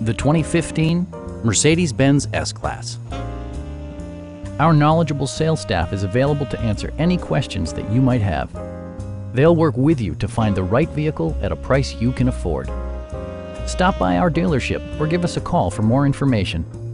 the 2015 Mercedes-Benz S-Class. Our knowledgeable sales staff is available to answer any questions that you might have. They'll work with you to find the right vehicle at a price you can afford. Stop by our dealership or give us a call for more information.